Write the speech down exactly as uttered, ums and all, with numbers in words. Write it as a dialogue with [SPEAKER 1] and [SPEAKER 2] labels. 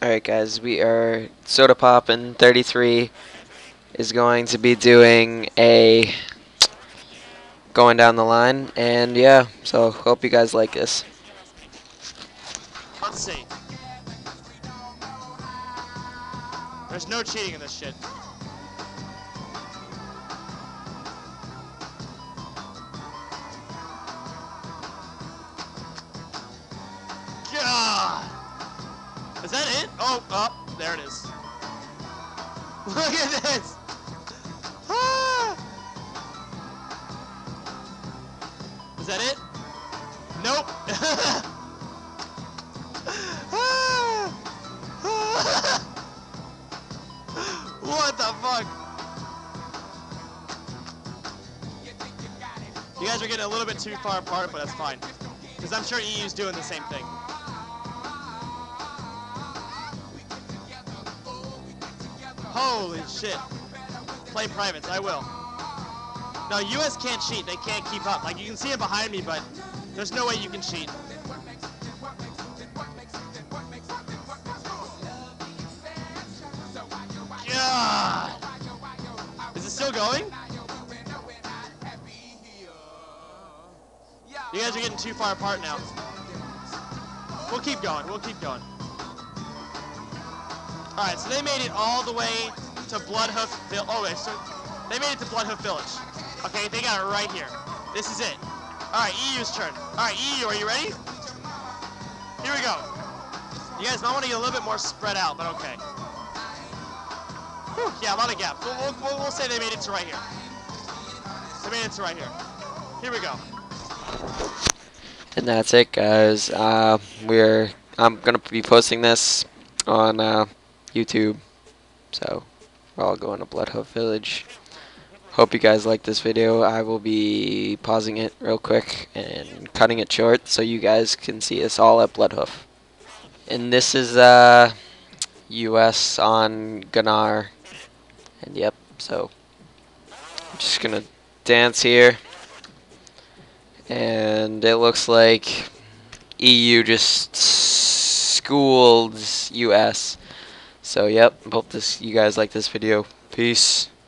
[SPEAKER 1] Alright guys, we are Soddapoppin thirty-three is going to be doing a going down the line, and yeah, so hope you guys like this.
[SPEAKER 2] Let's see. There's no cheating in this shit. God! Is that it? Oh, oh, there it is. Look at this! Ah! Is that it? Nope. Ah! Ah! What the fuck? You guys are getting a little bit too far apart, but that's fine. Because I'm sure E U's doing the same thing. Holy shit. Play privates, I will. No, U S can't cheat. They can't keep up. Like, you can see it behind me, but there's no way you can cheat. God! Is it still going? You guys are getting too far apart now. We'll keep going. We'll keep going. Alright, so they made it all the way to Bloodhoof Village. Oh, wait, so they made it to Bloodhoof Village. Okay, they got it right here. This is it. Alright, E U's turn. Alright, E U, are you ready? Here we go. You guys might want to get a little bit more spread out, but okay. Whew, yeah, a lot of gap. We'll, we'll, we'll say they made it to right here. They made it to right here. Here we go.
[SPEAKER 1] And that's it guys. Uh, we're I'm gonna be posting this on uh, YouTube, so we're all going to Bloodhoof Village. Hope you guys like this video. I will be pausing it real quick and cutting it short so you guys can see us all at Bloodhoof. And this is uh, U S on Gunnar. And yep, so I'm just gonna dance here. And it looks like E U just schooled U S. So yep, hope this you guys like this video. Peace.